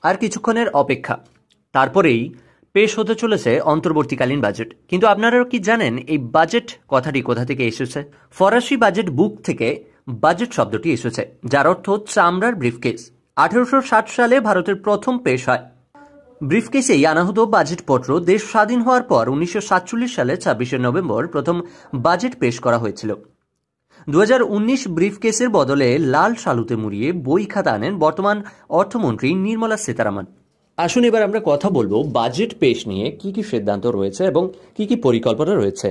আর কিছুক্ষণের অপেক্ষা, তারপরেই পেশ হতে চলেছে অন্তর্বর্তীকালীন বাজেট। কিন্তু আপনারাও কি জানেন এই বাজেট কথাটি কোথা থেকে এসেছে? ফরাসি বাজেট বুক থেকে বাজেট শব্দটি এসেছে, যার অর্থ চামড়ার ব্রিফকেস। 1860 সালে ভারতের প্রথম পেশ হয়। ব্রিফকেসেই আনা হতো বাজেটপত্র। দেশ স্বাধীন হওয়ার পর 1947 সালে 26শে নভেম্বর প্রথম বাজেট পেশ করা হয়েছিল। 2019 ব্রিফকেসের বদলে লাল শালুতে মুড়িয়ে বই খাতা আনেন বর্তমান অর্থমন্ত্রী নির্মলা সীতারামন। আসুন এবার আমরা কথা বলবো বাজেট পেশ নিয়ে কি কি সিদ্ধান্ত রয়েছে এবং কি কি পরিকল্পনা রয়েছে।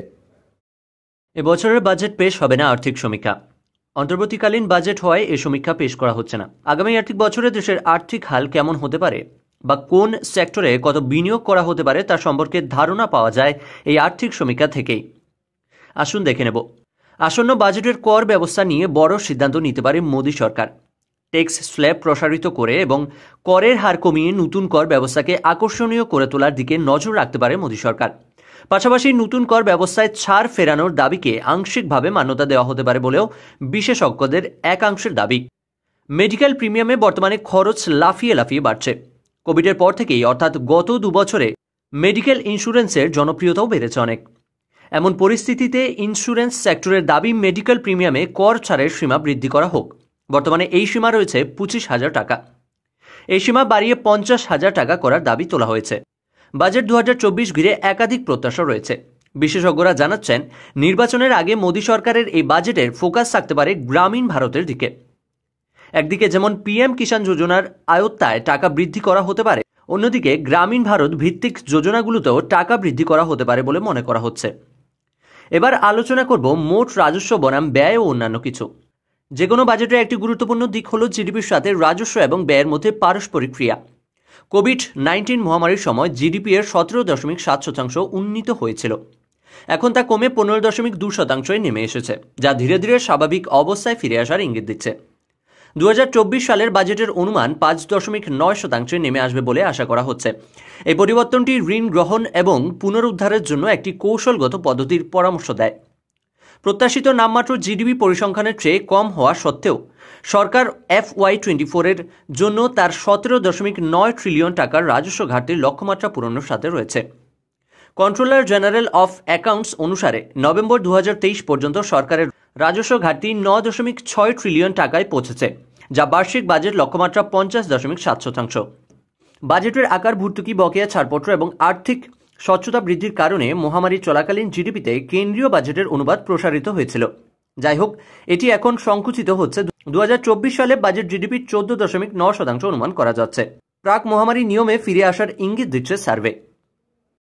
এবছরের বাজেট পেশ হবে না আর্থিক সমীক্ষা। অন্তর্বর্তীকালীন বাজেট হওয়ায় এই সমীক্ষা পেশ করা হচ্ছে না। আগামী আর্থিক বছরে দেশের আর্থিক হাল কেমন হতে পারে বা কোন সেক্টরে কত বিনিয়োগ করা হতে পারে তার সম্পর্কে ধারণা পাওয়া যায় এই আর্থিক সমীক্ষা থেকেই। আসুন দেখে নেব। আসন্ন বাজেটের কর ব্যবস্থা নিয়ে বড় সিদ্ধান্ত নিতে পারে মোদী সরকার। ট্যাক্স স্ল্যাব প্রসারিত করে এবং করের হার কমিয়ে নতুন কর ব্যবস্থাকে আকর্ষণীয় করে তোলার দিকে নজর রাখতে পারে মোদী সরকার। পাশাপাশি নতুন কর ব্যবস্থায় ছাড় ফেরানোর দাবিকে আংশিকভাবে মান্যতা দেওয়া হতে পারে বলেও বিশেষজ্ঞদের একাংশের দাবি। মেডিকেল প্রিমিয়ামে বর্তমানে খরচ লাফিয়ে লাফিয়ে বাড়ছে। কোভিডের পর থেকেই অর্থাৎ গত 2 বছরে মেডিকেল ইন্স্যুরেন্সের জনপ্রিয়তাও বেড়েছে অনেক। এমন পরিস্থিতিতে ইন্স্যুরেন্স সেক্টরের দাবি মেডিকেল প্রিমিয়ামে কর ছাড়ের সীমা বৃদ্ধি করা হোক। বর্তমানে এই সীমা রয়েছে 25,000 টাকা। এই সীমা বাড়িয়ে 50,000 টাকা করার দাবি তোলা হয়েছে। বাজেট 2024 ঘিরে একাধিক প্রত্যাশা রয়েছে। বিশেষজ্ঞরা জানাচ্ছেন নির্বাচনের আগে মোদী সরকারের এই বাজেটের ফোকাস থাকতে পারে গ্রামীণ ভারতের দিকে। একদিকে যেমন পিএম কিষাণ যোজনার আয়ত্তায় টাকা বৃদ্ধি করা হতে পারে, অন্যদিকে গ্রামীণ ভারত ভিত্তিক যোজনাগুলোতেও টাকা বৃদ্ধি করা হতে পারে বলে মনে করা হচ্ছে। এবার আলোচনা করব মোট রাজস্ব বনাম ব্যয় ও অন্যান্য কিছু। যে কোনো বাজেটের একটি গুরুত্বপূর্ণ দিক হল জিডিপির সাথে রাজস্ব এবং ব্যয়ের মধ্যে পারস্পরিক ক্রিয়া। কোভিড-19 মহামারীর সময় জিডিপি এর 17.7% উন্নীত হয়েছিল। এখন তা কমে 15.2% নেমে এসেছে, যা ধীরে ধীরে স্বাভাবিক অবস্থায় ফিরে আসার ইঙ্গিত দিচ্ছে। 2024 সালের বাজেটের অনুমান 5.9% নেমে আসবে বলে আশা করা হচ্ছে। এই পরিবর্তনটি ঋণ গ্রহণ এবং পুনরুদ্ধারের জন্য একটি কৌশলগত পদ্ধতির পরামর্শ দেয়। প্রত্যাশিত নামমাত্র জিডিপি পরিসংখ্যানের চেয়ে কম হওয়া সত্ত্বেও সরকার FY24 এর জন্য তার 17.9 ট্রিলিয়ন টাকার রাজস্ব ঘাটতির লক্ষ্যমাত্রা পূরণের সাথে রয়েছে। কন্ট্রোলার জেনারেল অফ অ্যাকাউন্টস অনুসারে নভেম্বর 2023 পর্যন্ত সরকারের রাজস্ব ঘাটতি 9.6 ট্রিলিয়ন টাকায় পৌঁছেছে, যা বার্ষিক বাজেট লক্ষ্যমাত্রা 50.7%। বাজেটের আকার, ভর্তুকি, বকেয়া, ছাড়পত্র এবং আর্থিক স্বচ্ছতা বৃদ্ধির কারণে মহামারী চলাকালীন জিডিপিতে কেন্দ্রীয় বাজেটের অনুপাত প্রসারিত হয়েছিল। যাই হোক, এটি এখন সংকুচিত হচ্ছে। 2024 সালে বাজেট জিডিপির 14.9% অনুমান করা যাচ্ছে। প্রাক মহামারী নিয়মে ফিরে আসার ইঙ্গিত দিচ্ছে সার্ভে।